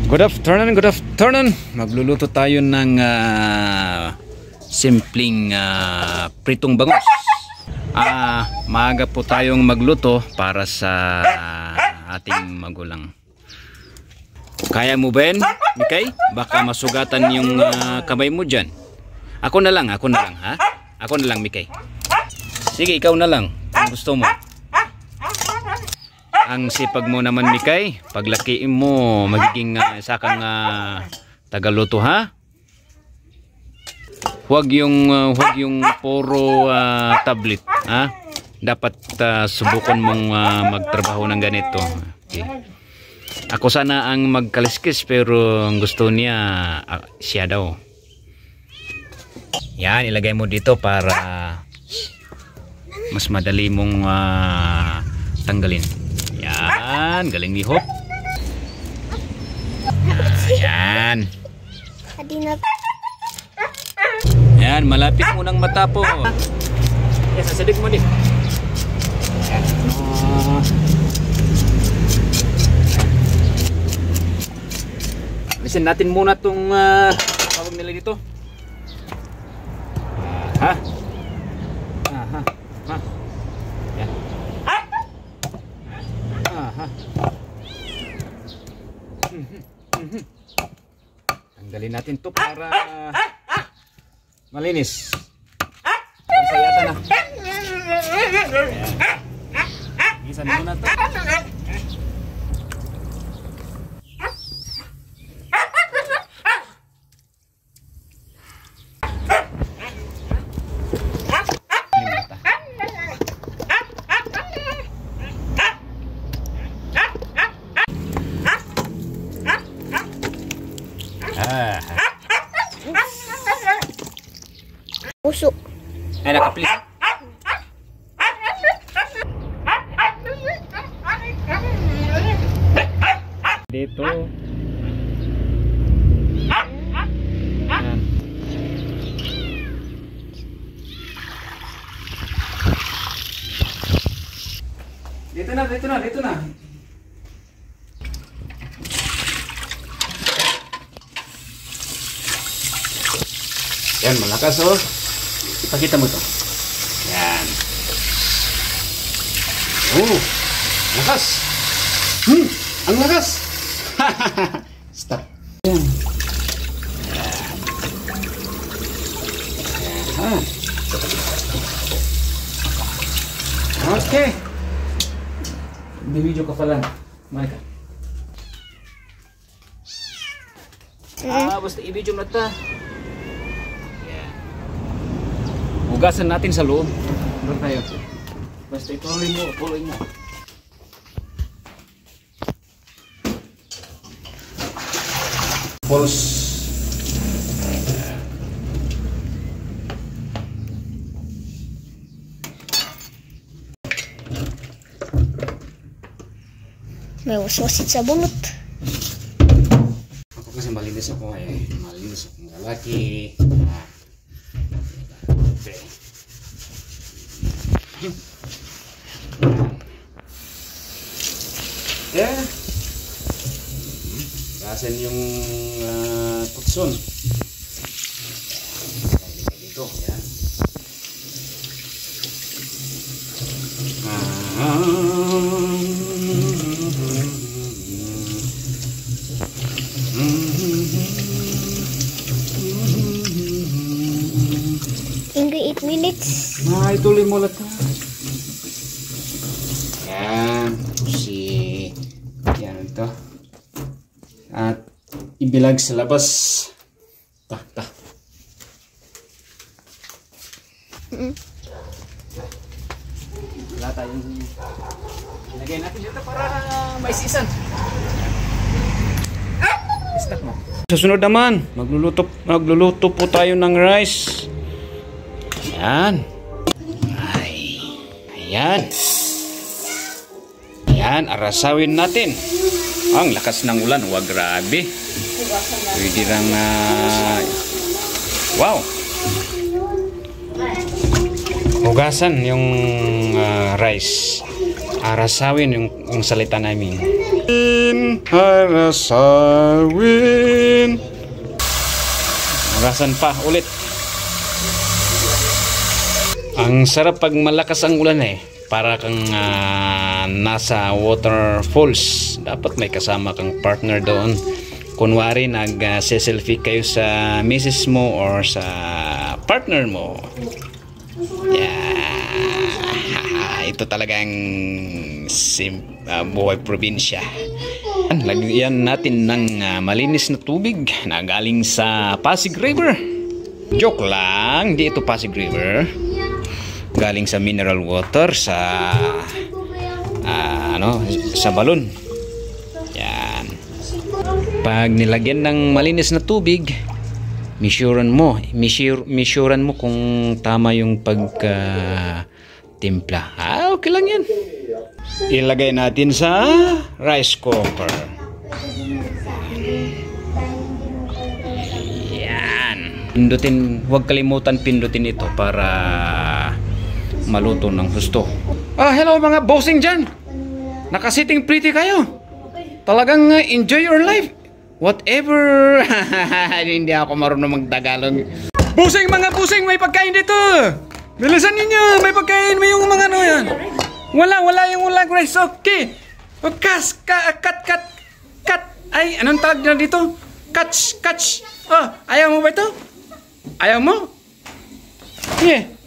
Good afternoon, good afternoon. Magluluto tayo ng simpleng pritong bangus. Maaga po tayong magluto para sa ating magulang. Kaya mo ba yan, Mikay? Baka masugatan yung kamay mo dyan. Ako na lang, ha? Ako na lang, Mikay. Sige, ikaw na lang. Kung gusto mo. Ang sipag mo naman, Mikay. Paglakiin mo, magiging isa kang tagaluto, ha? Huwag yung puro tablet, ha? Dapat subukan mong magtrabaho ng ganito. Okay. Ako sana ang magkaliskis, pero ang gusto niya siya daw. Yan, ilagay mo dito para mas madali mong tanggalin. Yan, galing ni Hop. Yan. Yan, malapit mo nang matapos. Yan, sasadig mo din. Yan. Alisin natin muna itong tawag nila dito. Ha? Yan. Tanggalin natin to para malinis. Pansayatan na. Isan mo na to. Usok. Ay, nakaplis. Dito. Yan. Dito na. Yan, malakas oh. Ipakita mo to. Yan. Oh, lakas. Ang lakas. Stop. Yan. Yan. Okay. Di-video ka pala. Marika. Basta i-video mo na ta. Hugasan natin sa loob. Doon tayo. Basta ituloy mo. Pulse. May waswasit sa bunot. Ako kasi malinis ako eh. Malinis akong lalaki. Okay. Yeah. Gasan yung tukson. Dito, yan. Hingga 8 minutes. Ituloy mo lang. Yan. Yan ito. At ibilag sa labas. Ta. Wala tayong ilagay natin dito para may season. Stop mo. Susunod naman, magluluto po tayo ng rice. Ayan. Ayan, arasawin natin. Ang lakas ng ulan, wag grabe. Pwede lang wow. Hugasan yung rice. Arasawin yung salita namin. Harasawin. Rasan pa ulit. Ang sarap pag malakas ang ulan eh. Para kang nasa waterfalls. Dapat may kasama kang partner doon. Kunwari nag-selfie kayo sa misis mo or sa partner mo. Yeah. Ito talagang buhay probinsya. Lagyan natin ng malinis na tubig na galing sa Pasig River. Joke lang, di ito Pasig River. Galing sa mineral water sa sa balon. Yan. Pag nilagyan ng malinis na tubig, misuran mo kung tama yung pagka-timpla. Okay lang yan. Ilagay natin sa rice cooker. Yan. Huwag kalimutan pindutin ito para maluto ng husto. Hello mga bossing dyan. Nakasiting pretty kayo. Talagang enjoy your life. Whatever. Hindi ako marunong mag-Tagalog. Bossing, mga bossing, may pagkain dito. Bilisan ninyo, may pagkain, may yung mga ano yan. Wala yung ulang rice. Okay. Cut. Ay, anong tawag na dito? Catch. Oh, ayaw mo ba ito? Ayaw mo? Yeah.